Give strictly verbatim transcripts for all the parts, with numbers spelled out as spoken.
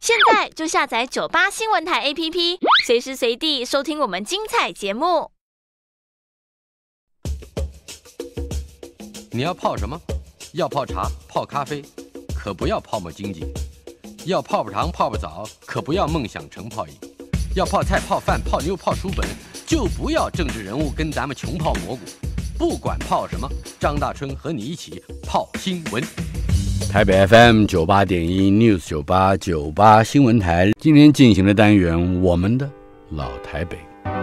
现在就下载九八新闻台 A P P， 随时随地收听我们精彩节目。 你要泡什么？要泡茶、泡咖啡，可不要泡沫经济；要泡泡糖、泡泡澡，可不要梦想成泡影；要泡菜、泡饭、泡妞、泡书本，就不要政治人物跟咱们穷泡蘑菇。不管泡什么，张大春和你一起泡新闻。台北 F M 九八点一 News 九八九八新闻台今天进行的单元，我们的老台北。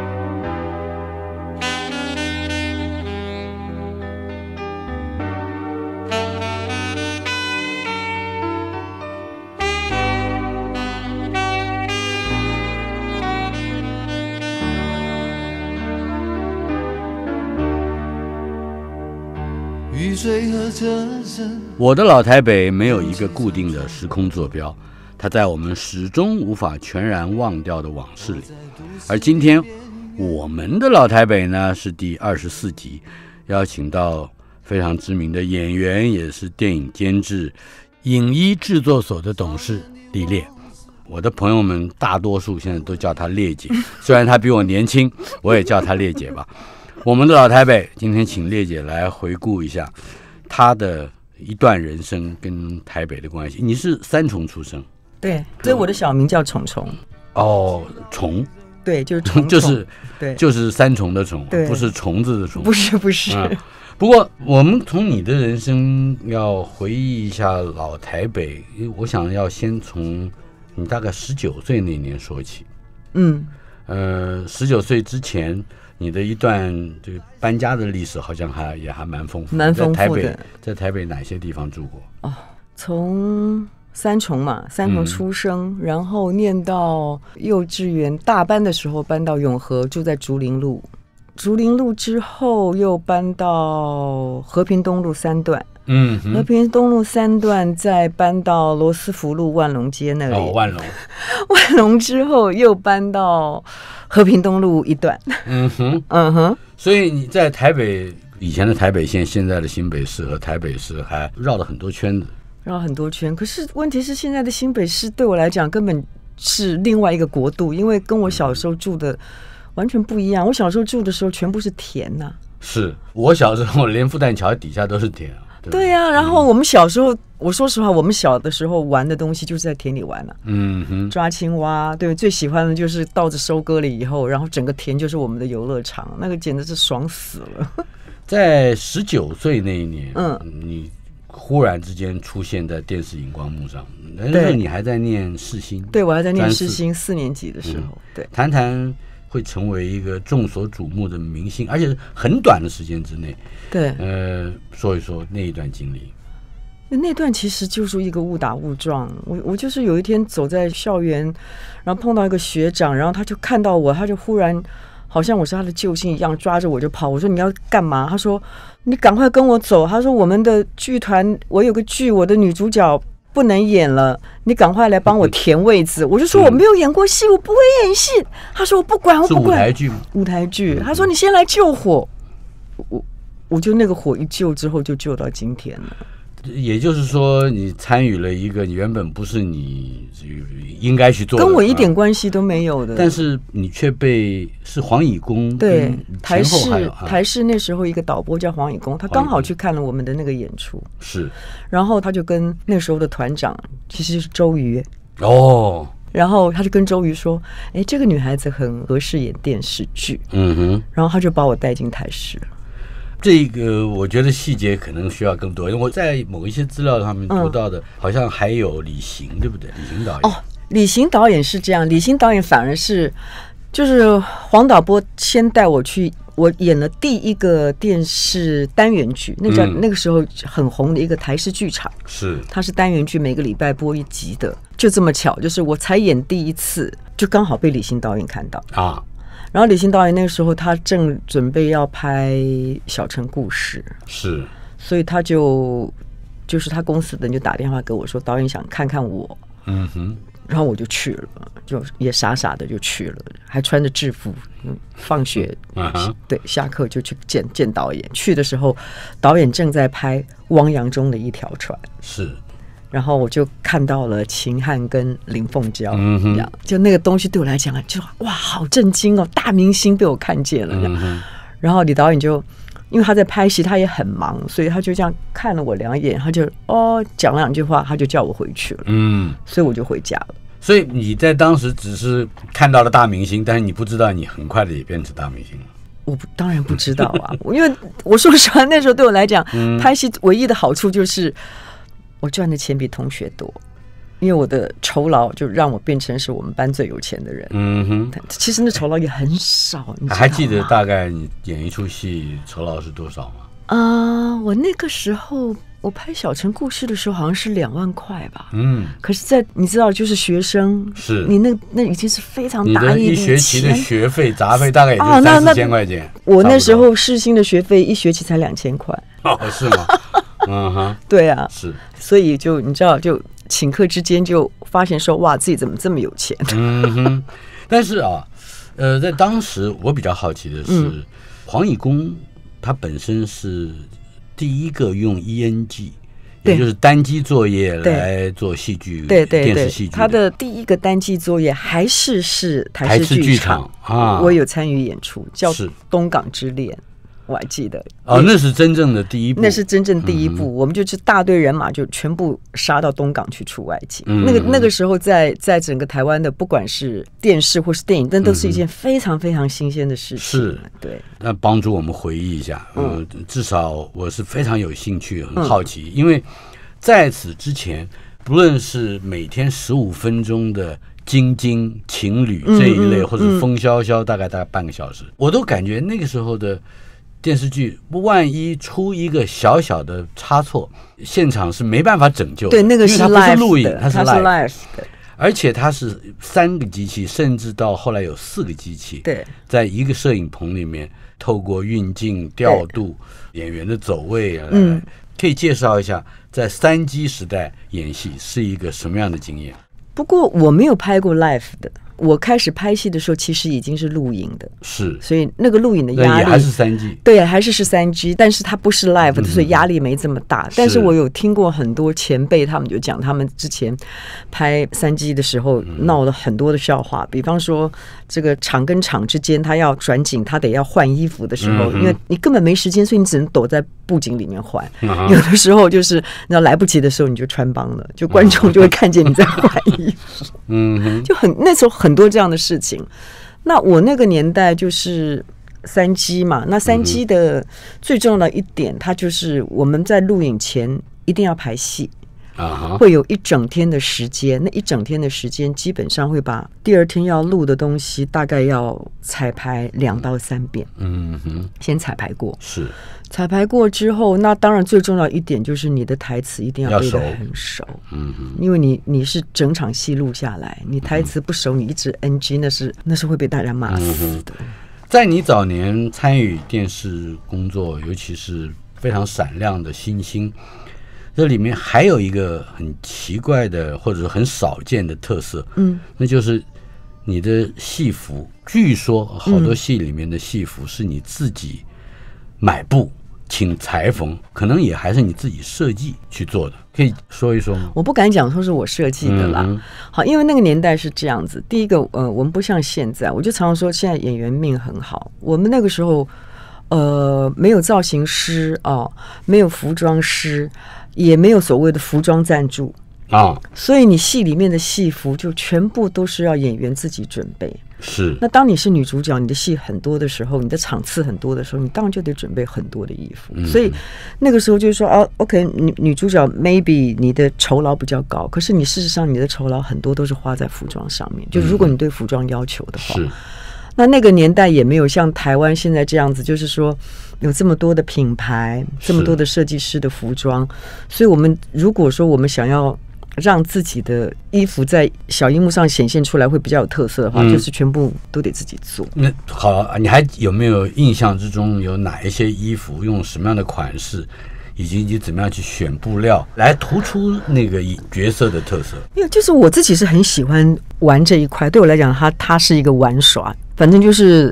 我的老台北没有一个固定的时空坐标，它在我们始终无法全然忘掉的往事里。而今天我们的老台北呢，是第二十四集，邀请到非常知名的演员，也是电影监制、影衣制作所的董事李烈。我的朋友们大多数现在都叫她烈姐，虽然她比我年轻，我也叫她烈姐吧。我们的老台北，今天请烈姐来回顾一下她的一段人生跟台北的关系。你是三重出生？ 对，所以我的小名叫虫虫。 哦，虫， 对，就是虫虫就是对， 就是三重的虫，不是虫子的虫， 不是不是、嗯。 不过我们从你的人生要回忆一下老台北，我想要先从你大概十九岁那年说起。嗯，呃，十九岁之前。你的一段这个搬家的历史好像还也还蛮丰富， 蛮丰富的。 在台北，在台北哪些地方住过？ 哦，从三重嘛，三重出生，嗯、然后念到幼稚园大班的时候搬到永和，住在竹林路。竹林路之后又搬到和平东路三段，嗯，和平东路三段再搬到罗斯福路万隆街那里。 哦，万隆， 万隆之后又搬到和平东路一段。 嗯哼，嗯哼。所以你在台北，以前的台北县，现在的新北市和台北市还绕了很多圈子， 绕很多圈。可是问题是，现在的新北市对我来讲根本是另外一个国度，因为跟我小时候住的完全不一样。我小时候住的时候全部是田呐、啊。 是我小时候连复旦桥底下都是田啊。 对呀、啊，然后我们小时候，我说实话，我们小的时候玩的东西就是在田里玩了、啊，嗯哼，抓青蛙，对，最喜欢的就是稻子收割了以后，然后整个田就是我们的游乐场，那个简直是爽死了。 在十九岁那一年，嗯，你忽然之间出现在电视荧光幕上，那时候你还在念世新， 对，我还在念世新四年级的时候，嗯、对， 谈谈。会成为一个众所瞩目的明星，而且是很短的时间之内。 对， 呃，说一说那一段经历。 那段其实就是一个误打误撞。我我就是有一天走在校园，然后碰到一个学长，然后他就看到我，他就忽然好像我是他的救星一样，抓着我就跑。我说你要干嘛？他说你赶快跟我走。他说我们的剧团，我有个剧，我的女主角不能演了，你赶快来帮我填位置。我就说我没有演过戏，我不会演戏。他说我不管，我不管。 是舞台剧吗？ 舞台剧。他说你先来救火，我我就那个火一救之后就救到今天了。 也就是说，你参与了一个你原本不是你应该去做的， 跟我一点关系都没有的， 但是你却被是黄以公对台视台视那时候一个导播叫黄以公，他刚好去看了我们的那个演出， 是， 然后他就跟那时候的团长其实就是周瑜哦， 然后他就跟周瑜说：“哎，这个女孩子很合适演电视剧。”嗯哼，然后他就把我带进台视了。 这个我觉得细节可能需要更多，因为我在某一些资料上面读到的，嗯、好像还有李行，对不对？李行导演哦，李行导演是这样，李行导演反而是就是黄导播先带我去，我演了第一个电视单元剧，那叫、嗯、那个时候很红的一个台视剧场， 是它是单元剧，每个礼拜播一集的，就这么巧，就是我才演第一次，就刚好被李行导演看到啊。然后李行导演那个时候他正准备要拍《小城故事》， 是， 所以他就就是他公司的人就打电话给我说，导演想看看我，嗯哼，然后我就去了，就也傻傻的就去了，还穿着制服，放学、嗯、对下课就去见见导演。去的时候，导演正在拍汪洋中的一条船， 是。 然后我就看到了秦汉跟林凤娇， 嗯哼这样就那个东西对我来讲就哇好震惊哦，大明星被我看见了这样、 嗯、 然后李导演就因为他在拍戏他也很忙，所以他就这样看了我两眼，他就哦讲了两句话，他就叫我回去了，嗯，所以我就回家了。 所以你在当时只是看到了大明星，但是你不知道你很快的也变成大明星了。 我不当然不知道啊，因为我说实话，那时候对我来讲，嗯、拍戏唯一的好处就是我赚的钱比同学多，因为我的酬劳就让我变成是我们班最有钱的人。嗯哼，其实那酬劳也很少，你知道吗？ 还记得大概你演一出戏酬劳是多少吗？ 啊、呃，我那个时候我拍《小城故事》的时候好像是两万块吧。嗯，可是在你知道，就是学生，是你那那已经是非常大一笔钱， 你的一学期的学费杂费大概也就三四千块钱。 我那时候世新的学费一学期才两千块。 哦，是吗？嗯哼， 对啊， 是， 所以就你知道，就顷刻之间就发现说，哇，自己怎么这么有钱？ 嗯哼，但是啊，呃，在当时我比较好奇的是，嗯、黄以公他本身是第一个用 E N G， 也就是单机作业来做戏剧， 对对对， 电视戏剧。 他的第一个单机作业还是是台式剧场啊，我有参与演出，叫《东港之恋》。我还记得哦，那是真正的第一部， 那是真正第一部。嗯、我们就是大队人马就全部杀到东港去出外景。嗯、那个那个时候在，在在整个台湾的，不管是电视或是电影，那都是一件非常非常新鲜的事情。 是， 对。 那帮助我们回忆一下，嗯，呃、至少我是非常有兴趣、很好奇，嗯、因为在此之前，不论是每天十五分钟的。京津情侣这一类，嗯嗯、或者风萧萧，大概大概半个小时，我都感觉那个时候的电视剧，万一出一个小小的差错，现场是没办法拯救的。 对，那个是 live 的， 因为它不是录影，它是 live 的， 而且它是三个机器，甚至到后来有四个机器， 对，在一个摄影棚里面，透过运镜调度演员的走位啊，嗯，可以介绍一下在三机时代演戏是一个什么样的经验？ 不过我没有拍过 live 的，我开始拍戏的时候其实已经是录影的， 是， 所以那个录影的压力也还是三 G， 对，还是是三 G， 但是它不是 live 的，嗯、所以压力没这么大。但是我有听过很多前辈他们就讲，他们之前拍三 G 的时候闹了很多的笑话，嗯、比方说这个场跟场之间他要转景，他得要换衣服的时候，嗯、因为你根本没时间，所以你只能躲在布景里面换。嗯、有的时候就是你要来不及的时候，你就穿帮了，就观众就会看见你在换衣服。嗯，就很那时候很多这样的事情。那我那个年代就是三 G 嘛，那三 G 的最重要的一点，它就是我们在录影前一定要排戏。Uh-huh. 会有一整天的时间，那一整天的时间基本上会把第二天要录的东西大概要彩排两到三遍。嗯哼，先彩排过， 是彩排过之后，那当然最重要一点就是你的台词一定要背得很熟。嗯哼，因为你你是整场戏录下来，你台词不熟，你一直 N G， 那是那是会被大家骂死的。嗯、 在你早年参与电视工作，尤其是非常闪亮的新星。这里面还有一个很奇怪的或者很少见的特色，嗯，那就是你的戏服。据说好多戏里面的戏服是你自己买布请裁缝，可能也还是你自己设计去做的，可以说一说吗？ 我不敢讲说是我设计的啦，嗯、好，因为那个年代是这样子。第一个，呃，我们不像现在，我就常常说现在演员命很好，我们那个时候，呃，没有造型师哦，没有服装师。也没有所谓的服装赞助啊，所以你戏里面的戏服就全部都是要演员自己准备。 是， 那当你是女主角，你的戏很多的时候，你的场次很多的时候，你当然就得准备很多的衣服。嗯、所以那个时候就是说，哦 ，OK， 女女主角 maybe 你的酬劳比较高，可是你事实上你的酬劳很多都是花在服装上面。就如果你对服装要求的话， 是。 那那个年代也没有像台湾现在这样子，就是说有这么多的品牌，这么多的设计师的服装，所以我们如果说我们想要让自己的衣服在小荧幕上显现出来会比较有特色的话，嗯、就是全部都得自己做。 那好，你还有没有印象之中有哪一些衣服用什么样的款式？以及你怎么样去选布料来突出那个角色的特色？ 因为就是我自己是很喜欢玩这一块，对我来讲，它它是一个玩耍。反正就是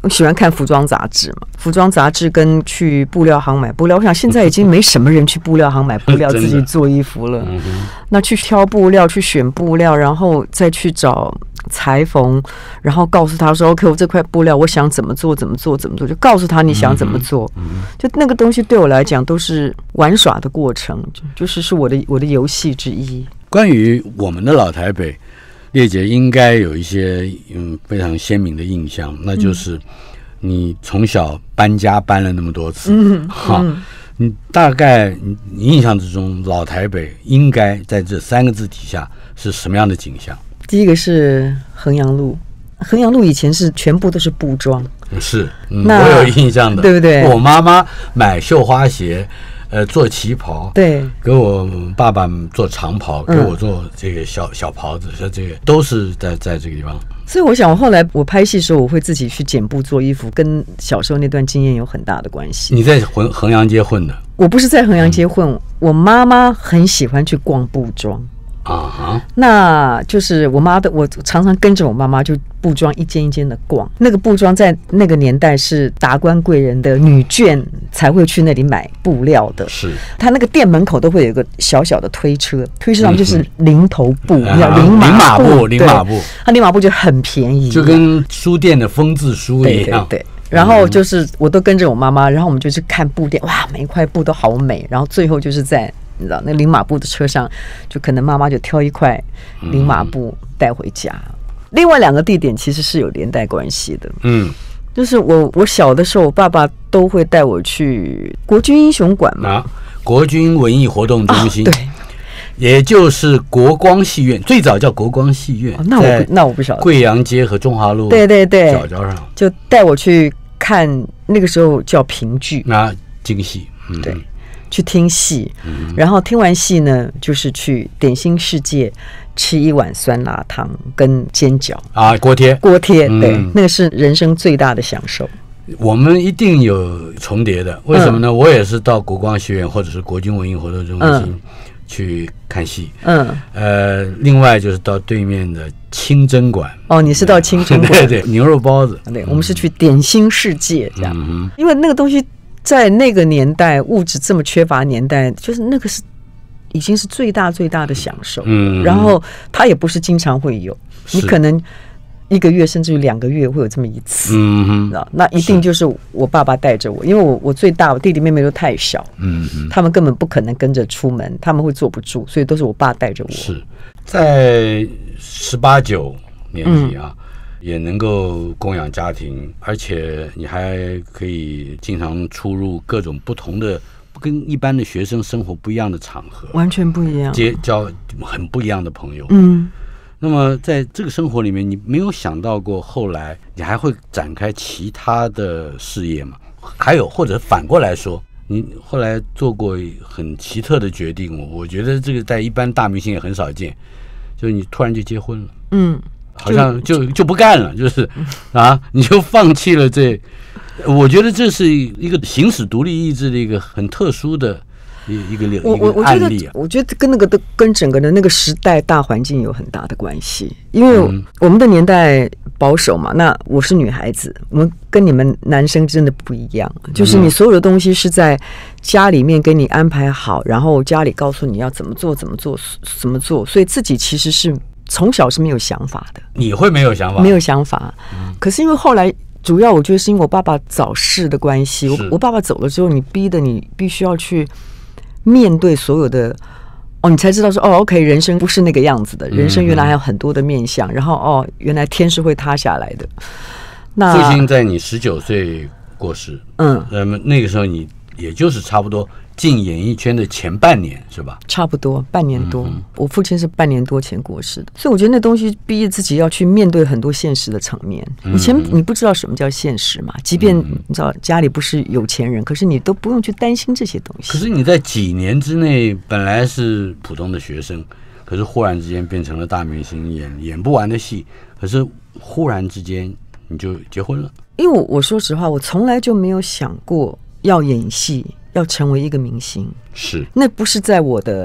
我喜欢看服装杂志嘛，服装杂志跟去布料行买布料，我想现在已经没什么人去布料行买布料自己做衣服了。嗯、那去挑布料，去选布料，然后再去找裁缝，然后告诉他说 ：“OK， 我这块布料我想怎么做，怎么做，怎么做，就告诉他你想怎么做。嗯”就那个东西对我来讲都是玩耍的过程，就是是我的我的游戏之一。 关于我们的老台北，列姐应该有一些嗯非常鲜明的印象，那就是你从小搬家搬了那么多次，嗯，哈，你大概你印象之中，老台北应该在这三个字底下是什么样的景象？ 第一个是衡阳路，衡阳路以前是全部都是布庄， 是，嗯、我有印象的， 对不对？ 我妈妈买绣花鞋。呃，做旗袍， 对， 给我爸爸做长袍，给我做这个小、嗯、小袍子，像这个都是在在这个地方。 所以我想，我后来我拍戏的时候，我会自己去剪布做衣服，跟小时候那段经验有很大的关系。 你在衡衡阳街混的？ 我不是在衡阳街混，嗯、我妈妈很喜欢去逛布庄。 啊哈， 那就是我妈的，我常常跟着我妈妈就布庄一间一间的逛。那个布庄在那个年代是达官贵人的女眷才会去那里买布料的。 是， 他那个店门口都会有一个小小的推车，推车上就是零头布， 嗯、 零马布，零马布， 它零马布就很便宜， 就跟书店的封字书一样。 对对对。然后就是我都跟着我妈妈，然后我们就去看布店，哇，每一块布都好美。然后最后就是在你知道那零马布的车上，就可能妈妈就挑一块零马布带回家。嗯、另外两个地点其实是有连带关系的，嗯，就是我我小的时候，我爸爸都会带我去国军英雄馆嘛， 啊，国军文艺活动中心， 哦、对。 也就是国光戏院，最早叫国光戏院， 哦、那我不那我不晓得。 贵阳街和中华路， 对对对， 角角上就带我去看，那个时候叫评剧啊，京戏， 嗯、对，去听戏，嗯、然后听完戏呢，就是去点心世界吃一碗酸辣汤跟煎饺啊，锅贴， 锅贴，对，嗯、那个是人生最大的享受。 我们一定有重叠的，为什么呢？嗯、我也是到国光戏院或者是国军文艺活动中心。嗯去看戏，嗯，呃，另外就是到对面的清真馆。哦， 你是到清真馆？ 对对，牛肉包子。 对，我们是去点心世界这样，嗯、因为那个东西在那个年代物质这么缺乏年代，就是那个是已经是最大最大的享受。嗯，然后它也不是经常会有，你可能一个月甚至于两个月会有这么一次，嗯哼，那一定就是我爸爸带着我，因为我我最大，我弟弟妹妹都太小，嗯哼，他们根本不可能跟着出门，他们会坐不住，所以都是我爸带着我。 是在十八九年纪啊，嗯、也能够供养家庭，而且你还可以经常出入各种不同的。跟一般的学生生活不一样的场合， 完全不一样， 结交很不一样的朋友，嗯。那么在这个生活里面，你没有想到过后来你还会展开其他的事业吗？还有，或者反过来说，你后来做过很奇特的决定，我我觉得这个在一般大明星也很少见，就是你突然就结婚了，嗯，好像就就不干了，就是啊，你就放弃了这。我觉得这是一个行使独立意志的一个很特殊的。一个我我觉得，我觉得跟那个的跟整个的那个时代大环境有很大的关系，因为我们的年代保守嘛。那我是女孩子，我们跟你们男生真的不一样，就是你所有的东西是在家里面给你安排好，然后家里告诉你要怎么做，怎么做，怎么做，所以自己其实是从小是没有想法的。 你会没有想法？ 没有想法，嗯、可是因为后来。主要我觉得是因为我爸爸早逝的关系，我我爸爸走了之后，你逼得你必须要去面对所有的，哦，你才知道说，哦 ，OK， 人生不是那个样子的，人生原来还有很多的面向，然后哦，原来天是会塌下来的。那父亲在你十九岁过世，嗯，那么那个时候你也就是差不多进演艺圈的前半年是吧？ 差不多半年多，嗯、我父亲是半年多前过世的，所以我觉得那东西逼着自己要去面对很多现实的层面。以前你不知道什么叫现实嘛，即便你知道家里不是有钱人，可是你都不用去担心这些东西。 可是你在几年之内本来是普通的学生，可是忽然之间变成了大明星，演演不完的戏，可是忽然之间你就结婚了。 因为我我说实话，我从来就没有想过要演戏。要成为一个明星， 是那不是在我的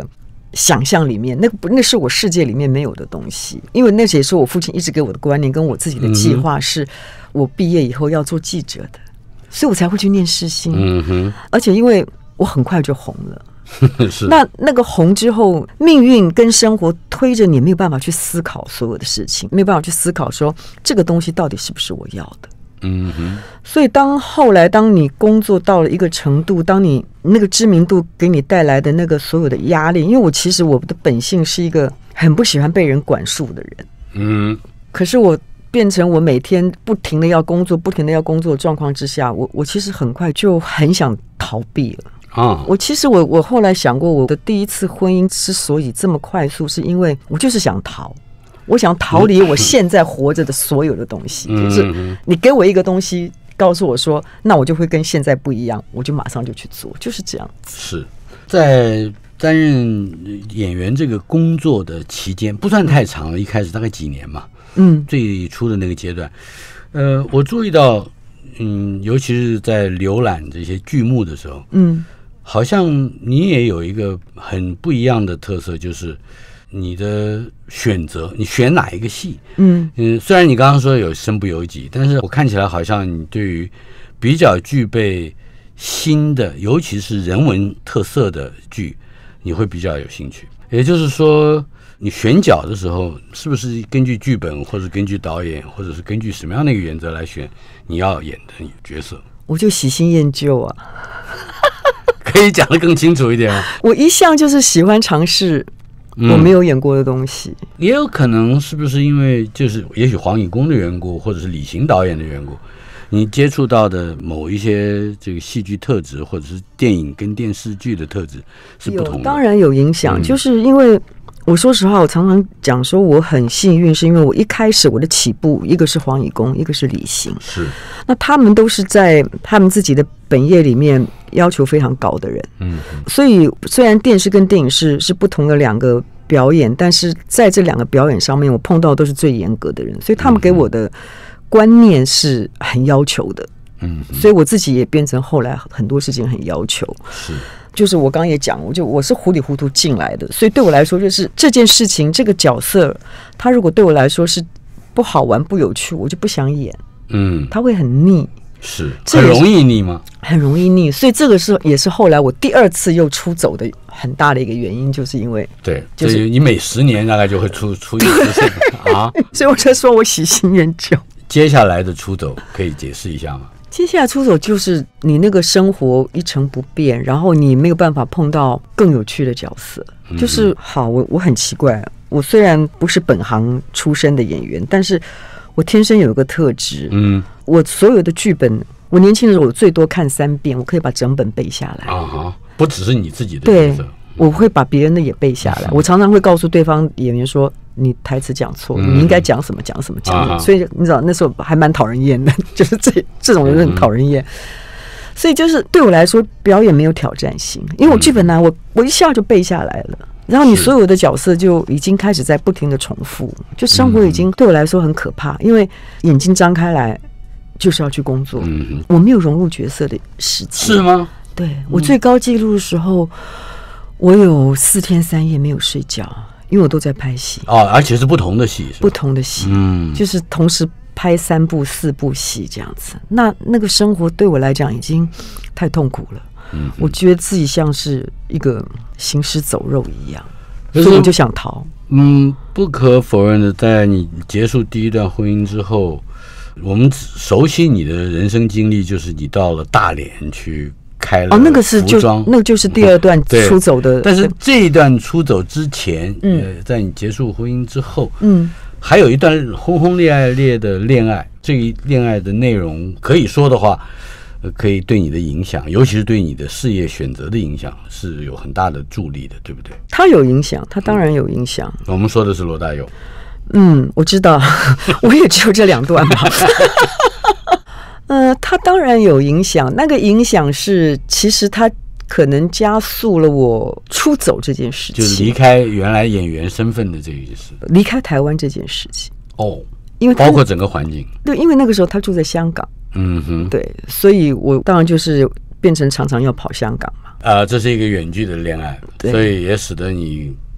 想象里面，那个不，那是我世界里面没有的东西。因为那也是我父亲一直给我的观念，跟我自己的计划，是我毕业以后要做记者的，所以我才会去念世新。嗯哼，而且因为我很快就红了。是那那个红之后，命运跟生活推着你，没有办法去思考所有的事情，没有办法去思考说这个东西到底是不是我要的。嗯哼，所以当后来当你工作到了一个程度，当你那个知名度给你带来的那个所有的压力，因为我其实我的本性是一个很不喜欢被人管束的人。嗯，可是我变成我每天不停的要工作，不停的要工作的状况之下，我我其实很快就很想逃避了。啊，我其实我我后来想过，我的第一次婚姻之所以这么快速，是因为我就是想逃，我想逃离我现在活着的所有的东西。嗯、就是你给我一个东西，告诉我说，那我就会跟现在不一样，我就马上就去做，就是这样。 是在担任演员这个工作的期间，不算太长了，一开始大概几年嘛。嗯，最初的那个阶段，呃，我注意到，嗯，尤其是在浏览这些剧目的时候，嗯。好像你也有一个很不一样的特色，就是你的选择，你选哪一个戏？嗯嗯，虽然你刚刚说有身不由己，但是我看起来好像你对于比较具备新的，尤其是人文特色的剧，你会比较有兴趣。也就是说，你选角的时候，是不是根据剧本，或者根据导演，或者是根据什么样的一个原则来选你要演的角色？ 我就喜新厌旧啊。 可以讲得更清楚一点吗？ 我一向就是喜欢尝试我没有演过的东西。嗯、 也有可能是不是因为就是也许黄以公的缘故，或者是李行导演的缘故，你接触到的某一些这个戏剧特质，或者是电影跟电视剧的特质是不同的？ 当然有影响，嗯、就是因为我说实话，我常常讲说我很幸运，是因为我一开始我的起步，一个是黄以公，一个是李行， 是那他们都是在他们自己的本业里面要求非常高的人，嗯，所以虽然电视跟电影是是不同的两个表演，但是在这两个表演上面，我碰到都是最严格的人，所以他们给我的观念是很要求的，嗯，所以我自己也变成后来很多事情很要求， 是。 就是我刚刚也讲，我就我是糊里糊涂进来的，所以对我来说，就是这件事情这个角色，他如果对我来说是不好玩不有趣，我就不想演，嗯，他会很腻， 是很容易腻吗？ 很容易腻，所以这个是也是后来我第二次又出走的很大的一个原因，就是因为对，就是你每十年大概就会出出一次啊， 所以我才说我喜新厌旧。 接下来的出走可以解释一下吗？ 接下来出走就是你那个生活一成不变，然后你没有办法碰到更有趣的角色。嗯、就是好，我我很奇怪，我虽然不是本行出身的演员，但是我天生有一个特质，嗯，我所有的剧本，我年轻的时候我最多看三遍，我可以把整本背下来。啊哈， 不只是你自己的角色， 对，我会把别人的也背下来。我常常会告诉对方演员说，你台词讲错，你应该讲什么讲什么讲什么，所以你知道那时候还蛮讨人厌的，就是这这种人很讨人厌。所以就是对我来说，表演没有挑战性，因为我剧本呢，我我一下就背下来了，然后你所有的角色就已经开始在不停的重复，就生活已经对我来说很可怕，因为眼睛张开来就是要去工作，我没有融入角色的时间。 是吗？ 对，我最高纪录的时候，我有四天三夜没有睡觉。因为我都在拍戏哦，而且是不同的戏， 不同的戏，嗯，就是同时拍三部、四部戏这样子。那那个生活对我来讲已经太痛苦了，嗯，我觉得自己像是一个行尸走肉一样，所以我就想逃。 嗯，不可否认的，在你结束第一段婚姻之后，我们熟悉你的人生经历，就是你到了大连去。开了哦，那个是就那个就是第二段出走的， 但是这一段出走之前，嗯、呃，在你结束婚姻之后，嗯，还有一段轰轰烈烈的恋爱。这一恋爱的内容，可以说的话，呃，可以对你的影响，尤其是对你的事业选择的影响，是有很大的助力的，对不对？ 他有影响，他当然有影响。 嗯、我们说的是罗大佑。 嗯，我知道，我也只有这两段吧。呃，它当然有影响，那个影响是，其实它可能加速了我出走这件事情， 就是离开原来演员身份的这件事， 离开台湾这件事情。 哦，因为包括整个环境， 对，因为那个时候他住在香港，嗯哼，对，所以我当然就是变成常常要跑香港嘛。 呃，这是一个远距的恋爱，所以也使得你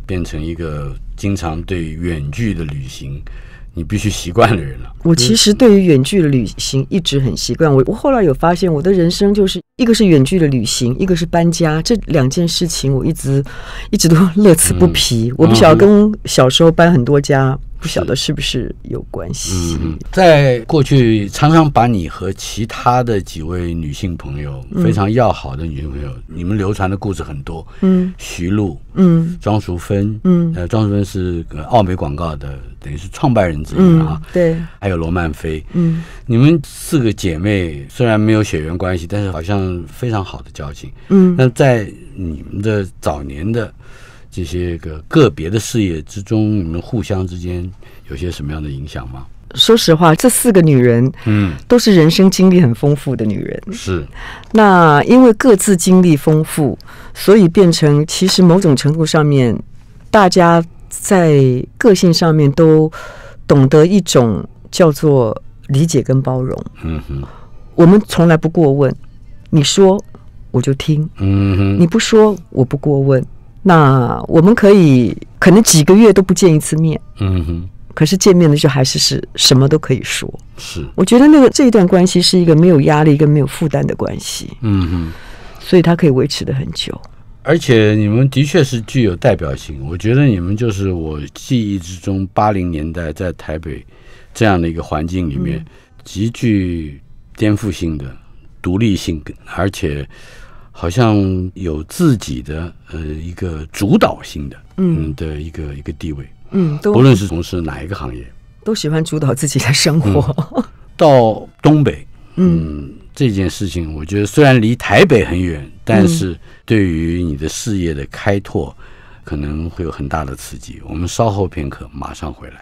变成一个经常对远距的旅行你必须习惯的人了。 我其实对于远距的旅行一直很习惯。我我后来有发现，我的人生就是一个是远距的旅行，一个是搬家，这两件事情我一直一直都乐此不疲。嗯、我不晓得跟小时候搬很多家，不晓得是不是有关系。 嗯，在过去常常把你和其他的几位女性朋友、嗯、非常要好的女性朋友，你们流传的故事很多。嗯，徐璐，嗯，庄淑芬，嗯，呃，庄淑芬是奥美广告的，等于是创办人之一啊。嗯、对，还有罗曼菲。嗯，你们四个姐妹虽然没有血缘关系，但是好像非常好的交情。嗯，那在你们的早年的这些个个别的事业之中，你们互相之间有些什么样的影响吗？ 说实话，这四个女人，嗯，都是人生经历很丰富的女人。 是， 那因为各自经历丰富，所以变成其实某种程度上面，大家在个性上面都懂得一种叫做理解跟包容。嗯哼，我们从来不过问，你说我就听，嗯哼，你不说我不过问。那我们可以可能几个月都不见一次面，嗯哼，可是见面的就还是是什么都可以说。 是， 我觉得那个这一段关系是一个没有压力跟没有负担的关系，嗯哼，所以它可以维持得很久。 而且你们的确是具有代表性，我觉得你们就是我记忆之中八零年代在台北这样的一个环境里面，嗯、极具颠覆性的独立性，而且好像有自己的呃一个主导性的嗯的一个一个地位，嗯，不论是从事哪一个行业， 都喜欢主导自己的生活。 嗯、到东北，嗯，这件事情我觉得虽然离台北很远，但是对于你的事业的开拓可能会有很大的刺激。我们稍后片刻，马上回来。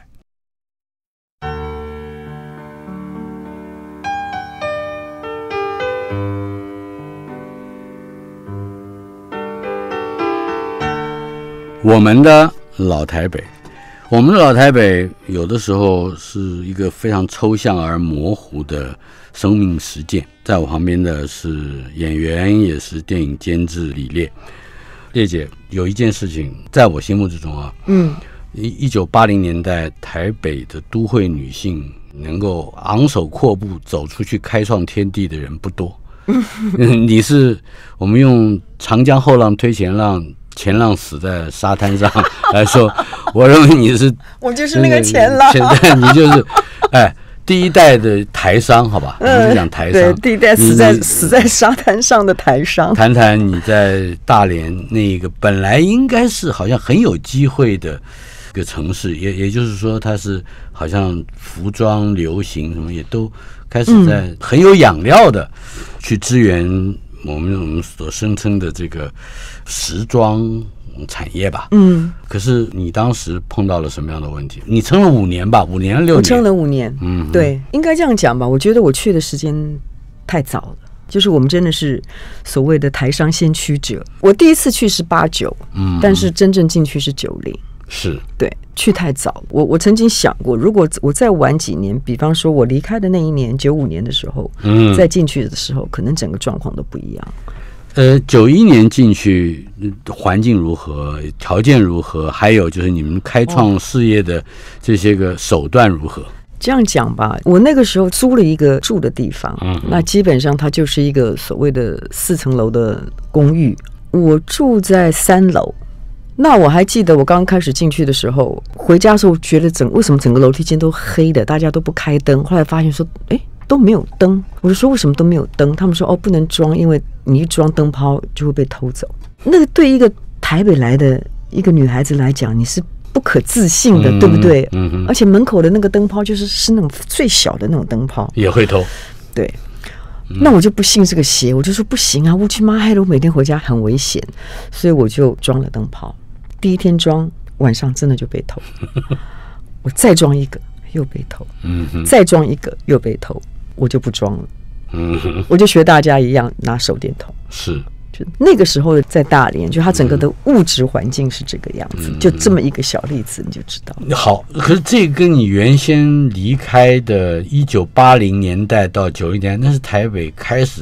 我们的老台北，我们的老台北有的时候是一个非常抽象而模糊的生命实践。在我旁边的是演员，也是电影监制李烈。烈姐，有一件事情在我心目之中啊，嗯，一九八零年代台北的都会女性能够昂首阔步走出去开创天地的人不多。嗯、你是我们用长江后浪推前浪，前浪死在沙滩上来说，我认为你是我就是那个前浪， 现在你就是哎第一代的台商，好吧？我们讲台商， 对，第一代死在死在沙滩上的台商。 谈谈你在大连那个本来应该是好像很有机会的一个城市，也也就是说，它是好像服装流行什么也都开始在很有养料的去支援我们我们所声称的这个时装产业吧。嗯，可是你当时碰到了什么样的问题？你撑了五年吧，五年六年， 我撑了五年。嗯，对，应该这样讲吧。我觉得我去的时间太早了，就是我们真的是所谓的台商先驱者。我第一次去是八九，嗯，但是真正进去是九零。 是， 对，去太早。我我曾经想过，如果我再晚几年，比方说我离开的那一年九五年的时候，嗯，再进去的时候，可能整个状况都不一样。 呃，九一年进去，环境如何，条件如何，还有就是你们开创事业的这些个手段如何？ 这样讲吧，我那个时候租了一个住的地方，嗯，那基本上它就是一个所谓的四层楼的公寓，我住在三楼。那我还记得我刚刚开始进去的时候，回家的时候觉得整为什么整个楼梯间都黑的，大家都不开灯。后来发现说，哎，都没有灯。我就说为什么都没有灯？他们说哦，不能装，因为你一装灯泡就会被偷走。那个对一个台北来的一个女孩子来讲，你是不可置信的，嗯、对不对？嗯哼。而且门口的那个灯泡就是是那种最小的那种灯泡， 也会偷。 对。那我就不信这个邪，我就说不行啊，乌漆嘛黑的，我每天回家很危险，所以我就装了灯泡。第一天装，晚上真的就被偷。我再装一个又被偷，嗯、再装一个又被偷，我就不装了。嗯、我就学大家一样拿手电筒。 是， 就那个时候在大连，就它整个的物质环境是这个样子，嗯、就这么一个小例子你就知道。 好，可是这跟你原先离开的一九八零年代到九一年，那是台北开始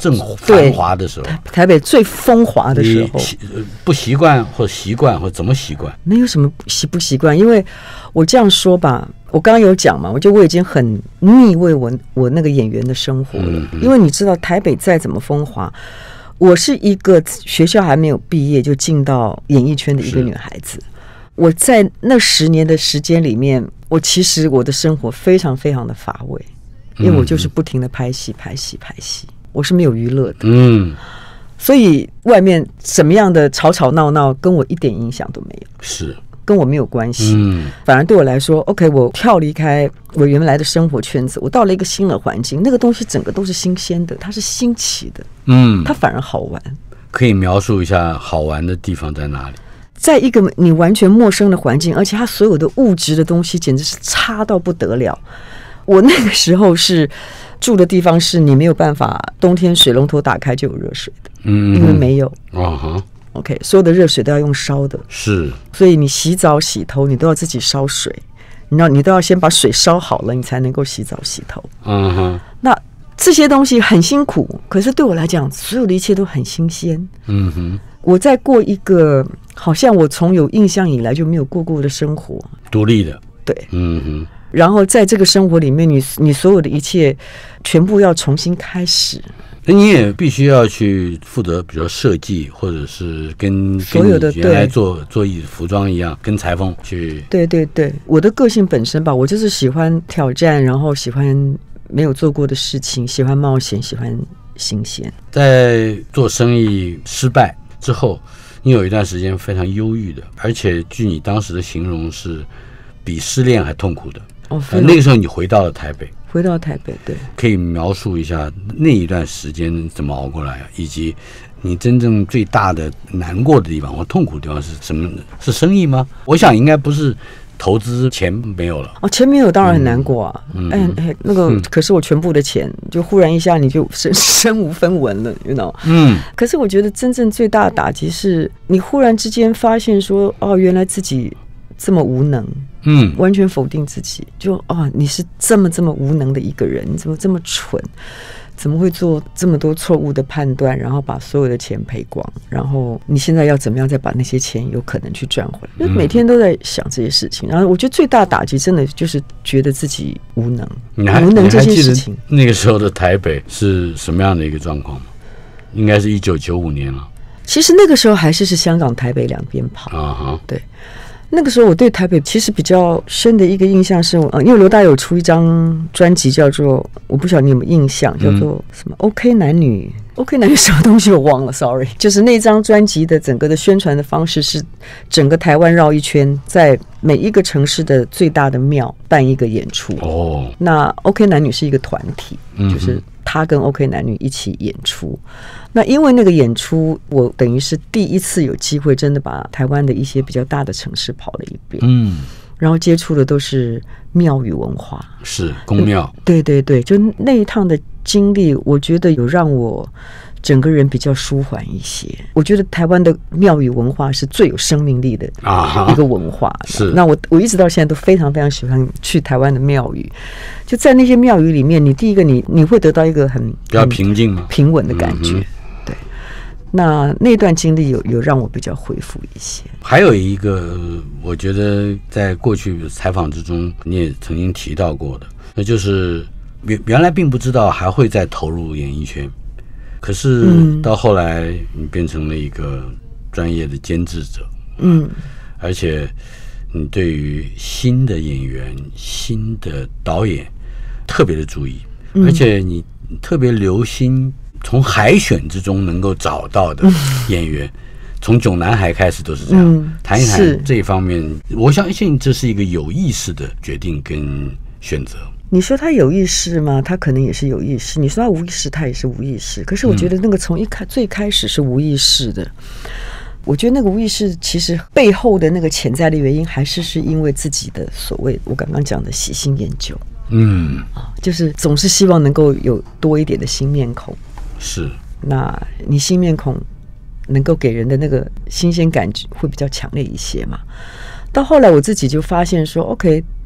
正繁华的时候， 台北最风华的时候， 不习惯或习惯或怎么习惯？ 没有什么习不习惯，因为我这样说吧，我刚刚有讲嘛，我觉得我已经很腻味我我那个演员的生活了，嗯嗯，因为你知道台北再怎么风华，我是一个学校还没有毕业就进到演艺圈的一个女孩子。我在那十年的时间里面，我其实我的生活非常非常的乏味，因为我就是不停的拍戏拍戏拍戏，我是没有娱乐的，嗯，所以外面什么样的吵吵闹闹跟我一点影响都没有， 是跟我没有关系，嗯，反而对我来说 OK， 我跳离开我原来的生活圈子，我到了一个新的环境，那个东西整个都是新鲜的，它是新奇的，嗯，它反而好玩。 可以描述一下好玩的地方在哪里？ 在一个你完全陌生的环境，而且它所有的物质的东西简直是差到不得了。我那个时候是住的地方是你没有办法冬天水龙头打开就有热水的，嗯，因为没有，哦哈 ，OK， 所有的热水都要用烧的， 是， 所以你洗澡洗头你都要自己烧水，你要你都要先把水烧好了，你才能够洗澡洗头，嗯哼，那这些东西很辛苦，可是对我来讲，所有的一切都很新鲜，嗯哼。我在过一个好像我从有印象以来就没有过过的生活， 独立的， 对，嗯哼。然后在这个生活里面，你你所有的一切全部要重新开始。 那你也必须要去负责，比如说设计，或者是跟所有的跟你原来做做衣服装一样，跟裁缝去。 对对对，我的个性本身吧，我就是喜欢挑战，然后喜欢没有做过的事情，喜欢冒险，喜欢新鲜。 在做生意失败之后，你有一段时间非常忧郁的，而且据你当时的形容是比失恋还痛苦的。哦，呃、那个时候你回到了台北， 回到台北，对， 可以描述一下那一段时间怎么熬过来，以及你真正最大的难过的地方或痛苦的地方是什么？是生意吗？我想应该不是。投资钱没有了哦，钱没有当然很难过啊。嗯，哎哎，那个、嗯、可是我全部的钱就忽然一下你就身身无分文了 ，you know。嗯，可是我觉得真正最大的打击是你忽然之间发现说，哦，原来自己这么无能，嗯，完全否定自己，就哦，你是这么这么无能的一个人，你怎么这么蠢？怎么会做这么多错误的判断，然后把所有的钱赔光，然后你现在要怎么样再把那些钱有可能去赚回来？就每天都在想这些事情，然后我觉得最大的打击真的就是觉得自己无能， 你还无能这些事情。 那个时候的台北是什么样的一个状况吗？应该是一九九五年了。 其实那个时候还是是香港台北两边跑啊哈，对。那个时候我对台北其实比较深的一个印象是，呃，因为罗大有出一张专辑叫做，我不晓得你有没有印象，叫做什么 OK 男女 OK 男女什么东西我忘了 sorry， 就是那张专辑的整个的宣传的方式是整个台湾绕一圈，在每一个城市的最大的庙办一个演出哦。那 OK 男女是一个团体，就是他跟 OK 男女一起演出。那因为那个演出，我等于是第一次有机会真的把台湾的一些比较大的城市跑了一遍，嗯，然后接触的都是庙宇文化， 是宫庙， 对对对，就那一趟的经历，我觉得有让我整个人比较舒缓一些。我觉得台湾的庙宇文化是最有生命力的一个文化，是。那我我一直到现在都非常非常喜欢去台湾的庙宇，就在那些庙宇里面，你第一个你你会得到一个很比较平静嘛、 平稳的感觉。嗯，对，那那段经历有有让我比较恢复一些。 还有一个，我觉得在过去采访之中，你也曾经提到过的，那就是原原来并不知道还会再投入演艺圈，可是到后来你变成了一个专业的监制者，嗯，而且你对于新的演员、新的导演特别的注意，而且你特别留心。从海选之中能够找到的演员，从囧男孩开始都是这样。嗯、谈一谈这一方面，我相信这是一个有意识的决定跟选择。 你说他有意识吗？他可能也是有意识。你说他无意识，他也是无意识。可是我觉得那个从一开、嗯、最开始是无意识的。我觉得那个无意识其实背后的那个潜在的原因，还是是因为自己的所谓我刚刚讲的喜新厌旧。嗯，啊，就是总是希望能够有多一点的新面孔。 是， 那你新面孔能够给人的那个新鲜感会比较强烈一些嘛？到后来我自己就发现说 ，OK，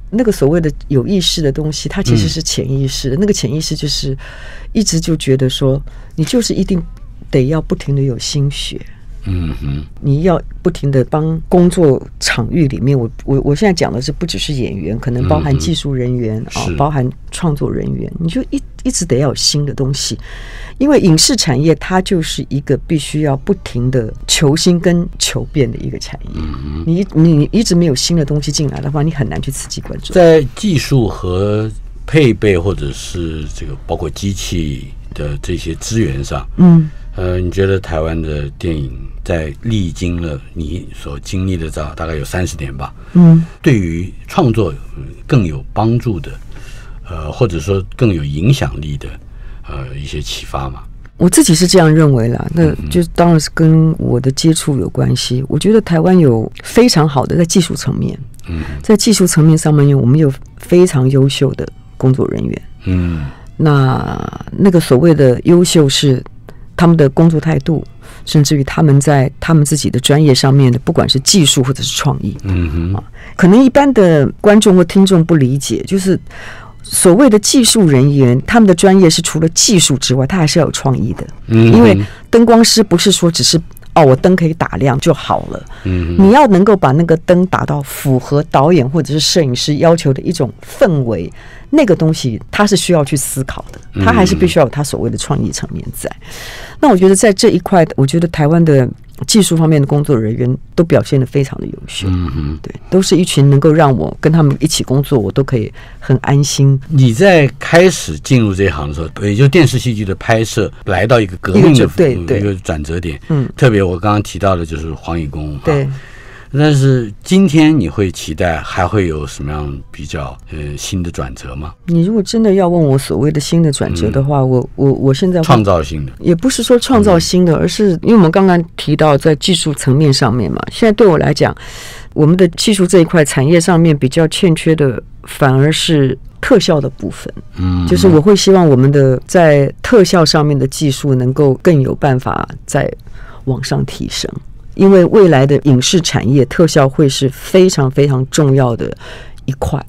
那个所谓的有意识的东西，它其实是潜意识的。嗯、那个潜意识就是一直就觉得说，你就是一定得要不停的有心血。 嗯哼， 你要不停的帮工作场域里面，我我我现在讲的是不只是演员，可能包含技术人员啊、嗯哦，包含创作人员，你就一一直得要有新的东西，因为影视产业它就是一个必须要不停的求新跟求变的一个产业。嗯、你你一直没有新的东西进来的话，你很难去刺激观众。 在技术和配备或者是这个包括机器的这些资源上，嗯。呃，你觉得台湾的电影在历经了你所经历的这大概有三十年吧？嗯，对于创作更有帮助的，呃，或者说更有影响力的，呃，一些启发嘛？ 我自己是这样认为啦，那就当然是跟我的接触有关系。我觉得台湾有非常好的在技术层面，嗯，在技术层面上面，我们有非常优秀的工作人员，嗯，那那个所谓的优秀是他们的工作态度，甚至于他们在他们自己的专业上面的，不管是技术或者是创意，嗯哼、啊，可能一般的观众或听众不理解，就是所谓的技术人员，他们的专业是除了技术之外，他还是要有创意的，嗯，因为灯光师不是说只是哦，我灯可以打亮就好了，嗯，你要能够把那个灯打到符合导演或者是摄影师要求的一种氛围。那个东西它是需要去思考的，它还是必须要有它所谓的创意层面在。那我觉得在这一块，我觉得台湾的技术方面的工作人员都表现得非常的优秀，嗯哼，对，都是一群能够让我跟他们一起工作，我都可以很安心。 你在开始进入这一行的时候，也就电视戏剧的拍摄来到一个革命的对对一个转折点，嗯，特别我刚刚提到的就是黄以公， 对。 但是今天你会期待还会有什么样比较呃新的转折吗？ 你如果真的要问我所谓的新的转折的话，嗯、我我我现在创造性的， 也不是说创造新的，嗯、而是因为我们刚刚提到在技术层面上面嘛，现在对我来讲，我们的技术这一块产业上面比较欠缺的，反而是特效的部分。嗯，就是我会希望我们的在特效上面的技术能够更有办法再往上提升。因为未来的影视产业，特效会是非常非常重要的一块。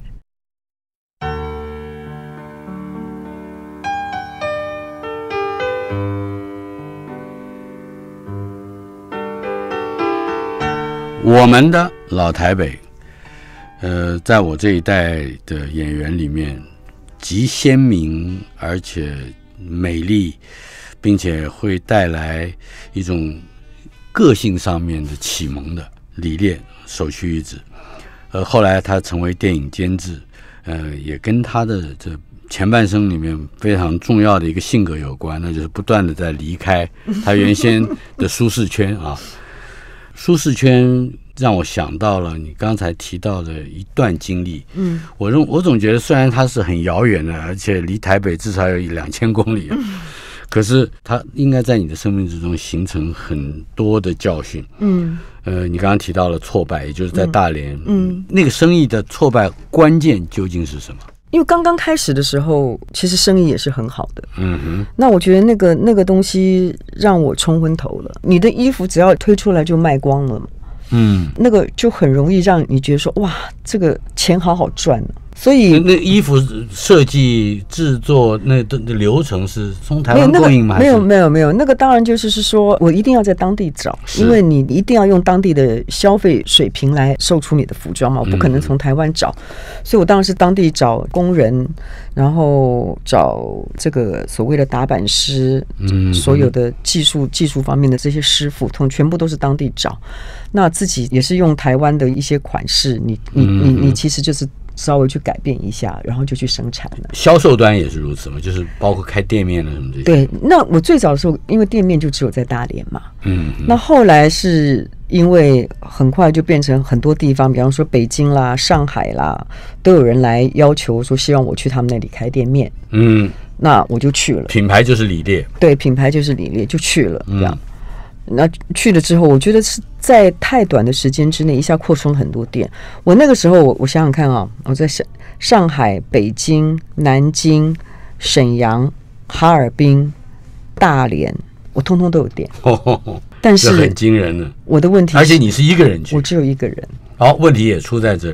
我们的老台北，呃，在我这一代的演员里面，极鲜明而且美丽，并且会带来一种个性上面的启蒙的李烈首屈一指，呃，后来他成为电影监制，呃，也跟他的这前半生里面非常重要的一个性格有关，那就是不断的在离开他原先的舒适圈啊。舒适圈让我想到了你刚才提到的一段经历，嗯，我总我总觉得虽然它是很遥远的，而且离台北至少有两千公里。可是它应该在你的生命之中形成很多的教训。嗯，呃，你刚刚提到了挫败，也就是在大连，嗯，嗯那个生意的挫败关键究竟是什么？ 因为刚刚开始的时候，其实生意也是很好的。嗯哼，那我觉得那个那个东西让我冲昏头了。你的衣服只要推出来就卖光了，嗯，那个就很容易让你觉得说，哇，这个钱好好赚啊。所以那, 那衣服设计制作那的流程是从台湾供应吗？ 没有没有没有，那个当然就是是说我一定要在当地找，因为你一定要用当地的消费水平来售出你的服装嘛，我不可能从台湾找，嗯、所以我当然是当地找工人，然后找这个所谓的打版师，嗯，所有的技术技术方面的这些师傅，从全部都是当地找，那自己也是用台湾的一些款式，你你你你其实就是。稍微去改变一下，然后就去生产了。 销售端也是如此嘛，就是包括开店面的什么这些。 对，那我最早的时候，因为店面就只有在大连嘛，嗯，那后来是因为很快就变成很多地方，比方说北京啦、上海啦，都有人来要求说希望我去他们那里开店面，嗯，那我就去了。 品牌就是李烈， 对，品牌就是李烈，就去了这样。嗯那去了之后，我觉得是在太短的时间之内，一下扩充很多店。我那个时候，我我想想看啊，我在上上海、北京、南京、沈阳、哈尔滨、大连，我通通都有店。哦、但是很惊人的。 我的问题是， 而且你是一个人去， 我只有一个人。 好，问题也出在这里。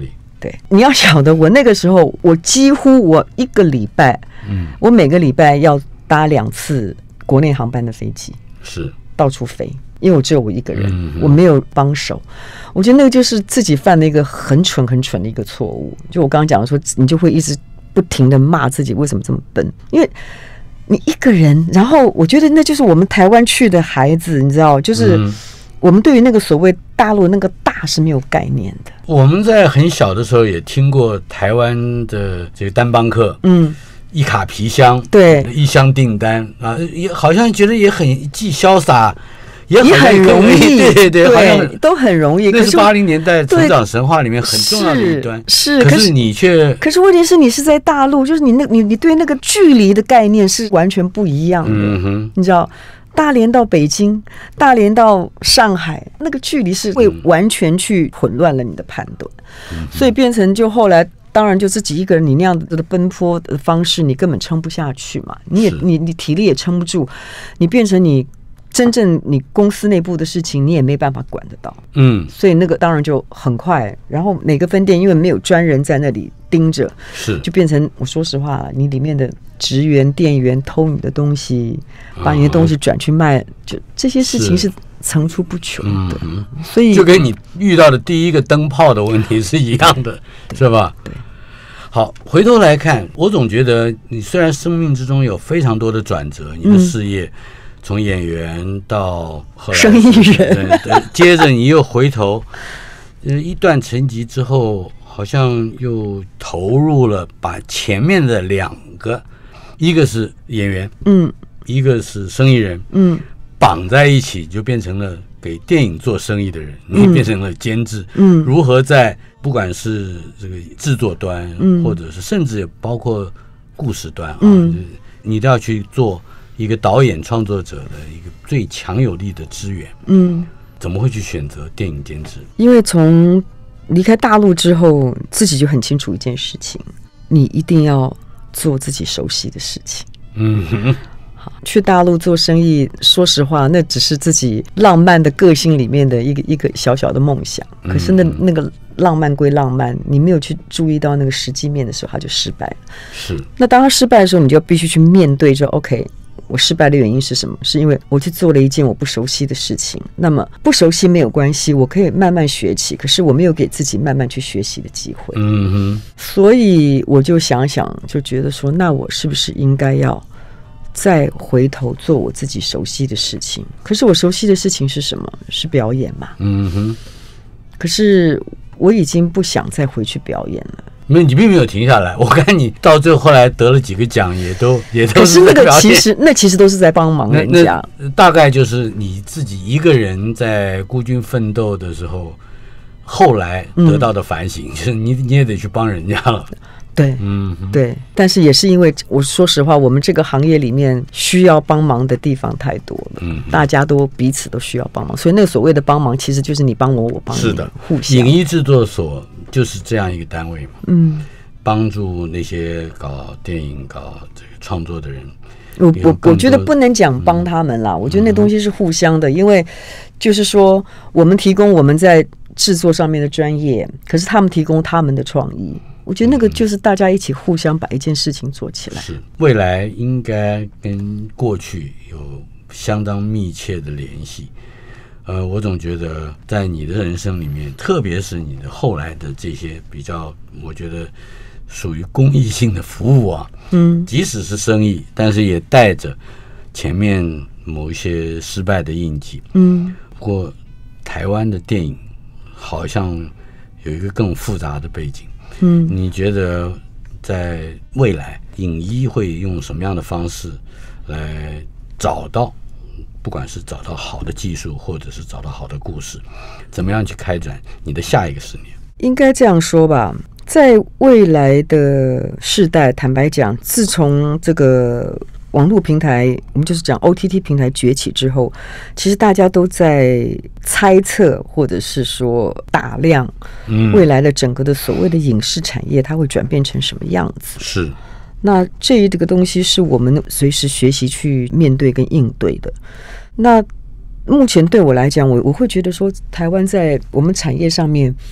对，你要晓得，我那个时候，我几乎我一个礼拜，嗯，我每个礼拜要搭两次国内航班的飞机， 是到处飞，因为我只有我一个人，嗯、我没有帮手。我觉得那个就是自己犯了一个很蠢很蠢的一个错误。就我刚刚讲的说，你就会一直不停的骂自己为什么这么笨，因为你一个人，然后我觉得那就是我们台湾去的孩子，你知道，就是我们对于那个所谓大陆那个大是没有概念的。 我们在很小的时候也听过台湾的这个单帮客，嗯，一卡皮箱， 对， 一箱订单啊，也好像觉得也很既潇洒。 也很容易， 对对对，好像都很容易。 那是八零年代成长神话里面很重要的一端。 是， 可是你却， 可是问题是你是在大陆，就是你那，你你对那个距离的概念是完全不一样的。嗯哼，你知道，大连到北京，大连到上海，那个距离是会完全去混乱了你的判断，嗯、所以变成就后来。当然，就自己一个人，你那样的奔波的方式，你根本撑不下去嘛。你也，你你体力也撑不住，你变成你。真正你公司内部的事情，你也没办法管得到，嗯，所以那个当然就很快。然后每个分店因为没有专人在那里盯着， 是就变成我说实话，你里面的职员、店员偷你的东西，把你的东西转去卖，就这些事情是层出不穷的。嗯、所以就跟你遇到的第一个灯泡的问题是一样的，是吧？ 对。 好，回头来看，我总觉得你虽然生命之中有非常多的转折，你的事业。嗯从演员到后来生意人， 对对，接着你又回头，呃，一段沉寂之后，好像又投入了，把前面的两个，一个是演员，嗯，一个是生意人，嗯，绑在一起，就变成了给电影做生意的人，你变成了监制，嗯，如何在不管是这个制作端，嗯，或者是甚至也包括故事端啊，嗯，你都要去做。一个导演创作者的一个最强有力的资源，嗯，怎么会去选择电影监制？ 因为从离开大陆之后，自己就很清楚一件事情，你一定要做自己熟悉的事情。嗯哼，好，去大陆做生意，说实话，那只是自己浪漫的个性里面的一个一个小小的梦想。可是那那个浪漫归浪漫，你没有去注意到那个实际面的时候，它就失败了。 是， 那当它失败的时候，你就必须去面对，就 OK。我失败的原因是什么？是因为我去做了一件我不熟悉的事情。那么不熟悉没有关系，我可以慢慢学起。可是我没有给自己慢慢去学习的机会。嗯哼。所以我就想想，就觉得说，那我是不是应该要再回头做我自己熟悉的事情？可是我熟悉的事情是什么？是表演嘛。嗯哼。可是我已经不想再回去表演了。 没有，你并没有停下来。我看你到最后后来得了几个奖，也都也都是在表演。可是那个其实那其实都是在帮忙人家。 大概就是你自己一个人在孤军奋斗的时候，后来得到的反省，嗯、就是你你也得去帮人家了。 对，嗯，对。但是也是因为我说实话，我们这个行业里面需要帮忙的地方太多了，嗯，大家都彼此都需要帮忙，所以那个所谓的帮忙，其实就是你帮我，我帮你， 是的， 互相。 影艺制作所就是这样一个单位嘛，嗯，帮助那些搞电影、搞这个创作的人。 我我我觉得不能讲帮他们啦，嗯、我觉得那东西是互相的，因为就是说我们提供我们在制作上面的专业，可是他们提供他们的创意。我觉得那个就是大家一起互相把一件事情做起来。 是，未来应该跟过去有相当密切的联系。呃，我总觉得在你的人生里面，特别是你的后来的这些比较，我觉得属于公益性的服务啊，嗯，即使是生意，但是也带着前面某一些失败的印记。嗯，不过台湾的电影好像有一个更复杂的背景。嗯，你觉得在未来影医会用什么样的方式来找到，不管是找到好的技术，或者是找到好的故事，怎么样去开展你的下一个十年？ 应该这样说吧，在未来的世代，坦白讲，自从这个网络平台，我们就是讲 O T T 平台崛起之后，其实大家都在猜测，或者是说打量未来的整个的所谓的影视产业，它会转变成什么样子。 是， 那这一个东西是我们随时学习去面对跟应对的。那目前对我来讲，我我会觉得说，台湾在我们产业上面，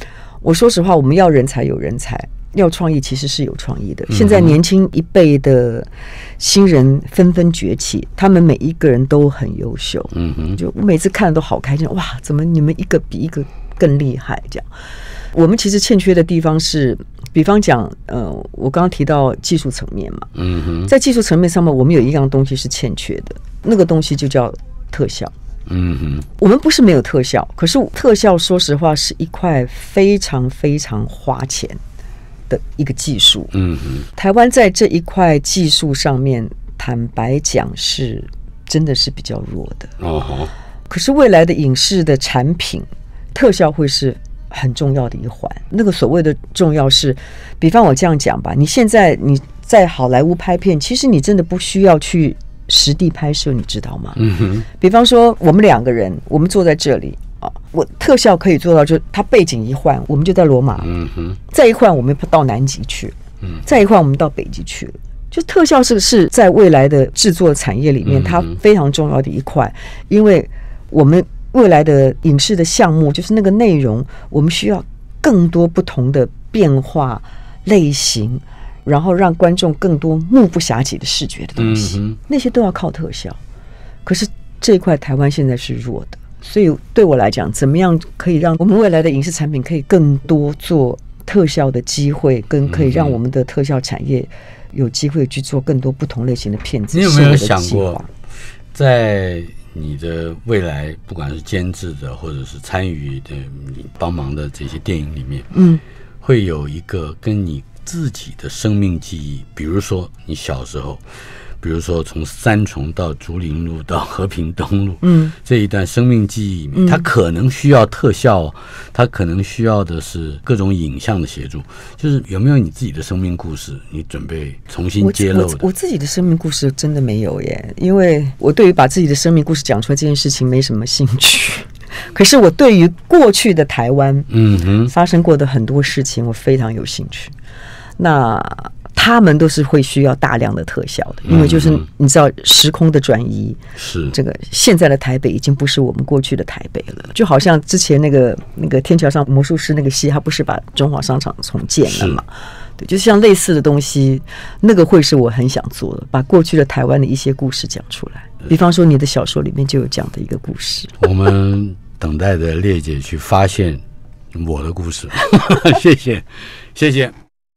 我说实话，我们要人才有人才，要创意其实是有创意的。现在年轻一辈的新人纷纷崛起，他们每一个人都很优秀。嗯哼，就我每次看都好开心，哇，怎么你们一个比一个更厉害？这样，我们其实欠缺的地方是，比方讲，呃，我刚刚提到技术层面嘛，嗯哼，在技术层面上面，我们有一样东西是欠缺的，那个东西就叫特效。嗯哼，我们不是没有特效，可是特效说实话是一块非常非常花钱的一个技术。嗯哼，台湾在这一块技术上面，坦白讲是真的是比较弱的。哦，可是未来的影视的产品，特效会是很重要的一环。那个所谓的重要是，比方我这样讲吧，你现在你在好莱坞拍片，其实你真的不需要去实地拍摄，你知道吗？嗯哼。比方说，我们两个人，我们坐在这里啊，我特效可以做到，就它背景一换，我们就在罗马。嗯哼。再一换，我们到南极去了。嗯。再一换，我们到北极去了。就特效是是在未来的制作产业里面，它非常重要的一块，因为我们未来的影视的项目，就是那个内容，我们需要更多不同的变化类型。然后让观众更多目不暇接的视觉的东西，嗯、那些都要靠特效。可是这一块台湾现在是弱的，所以对我来讲，怎么样可以让我们未来的影视产品可以更多做特效的机会，跟可以让我们的特效产业有机会去做更多不同类型的片子？ 你有没有想过，在你的未来，不管是监制的或者是参与的、你帮忙的这些电影里面，嗯，会有一个跟你自己的生命记忆，比如说你小时候，比如说从三重到竹林路到和平东路，嗯，这一段生命记忆里面，它可能需要特效，它可能需要的是各种影像的协助。就是有没有你自己的生命故事，你准备重新揭露的？ 我, 我, 我自己的生命故事真的没有耶，因为我对于把自己的生命故事讲出来这件事情没什么兴趣。可是我对于过去的台湾，嗯哼，发生过的很多事情，我非常有兴趣。那他们都是会需要大量的特效的，因为就是你知道时空的转移，是这个现在的台北已经不是我们过去的台北了，就好像之前那个那个天桥上魔术师那个戏，他不是把中华商场重建了嘛？对，就像类似的东西，那个会是我很想做的，把过去的台湾的一些故事讲出来。比方说你的小说里面就有这样的一个故事， 我们等待着列姐去发现我的故事。谢谢，谢谢。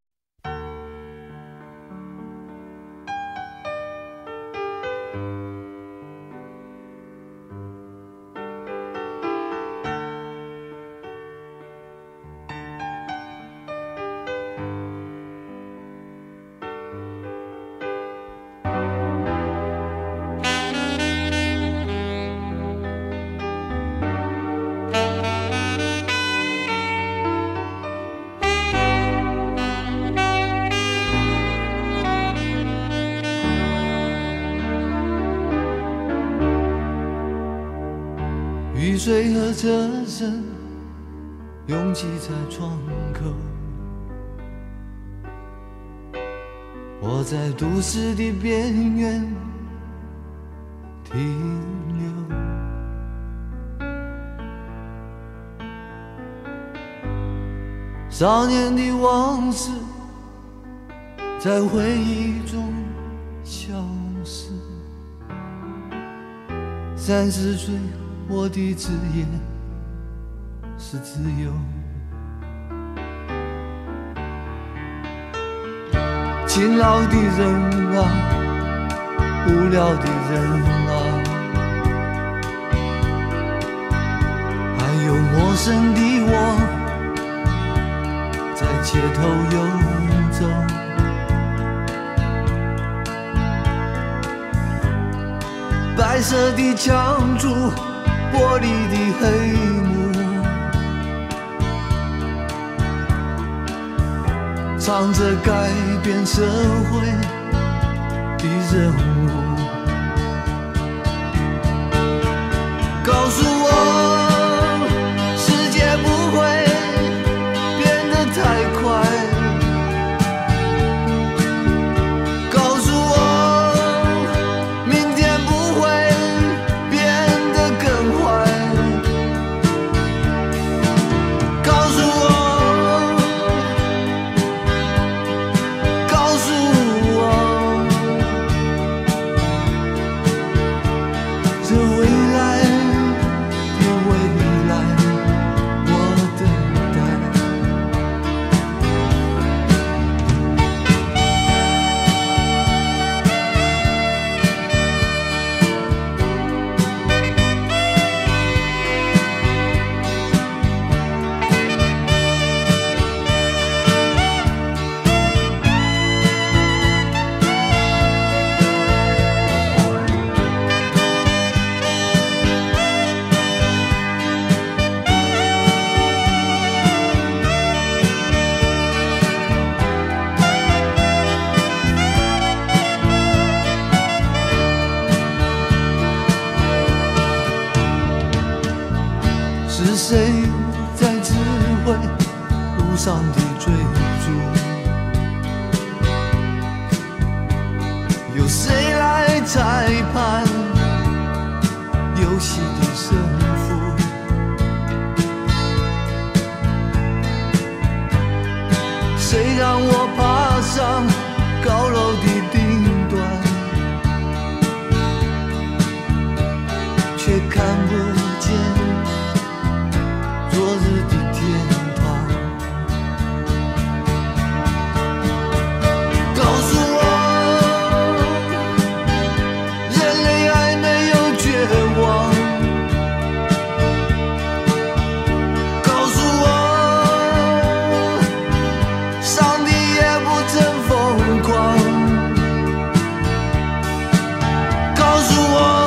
雨水和车声拥挤在窗口，我在都市的边缘停留，少年的往事在回忆中消失，三十岁我的职业是自由，勤劳的人啊，无聊的人啊，还有陌生的我在街头游走，白色的墙柱，玻璃的黑幕，唱着改变社会的任务，告诉我世界不会变得太快，告诉我明天不会变得更坏，告诉我会路上的追逐。由谁来裁判游戏的胜负？谁让我爬上高楼的顶端，却看不见昨日的天堂？告诉我，人类还没有绝望。告诉我，上帝也不曾疯狂。告诉我。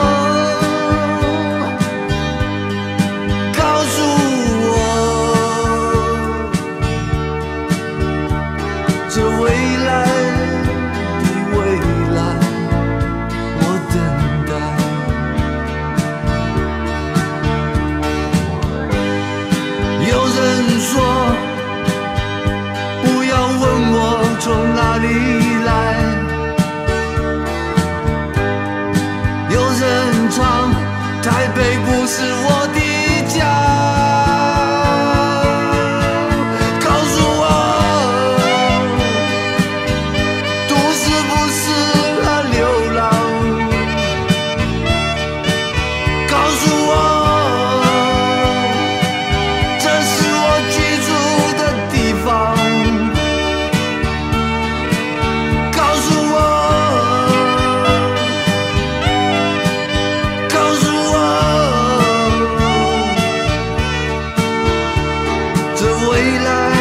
这未来的未来，我等待。有人说，不要问我从哪里来。有人唱，台北不是我的家。这未来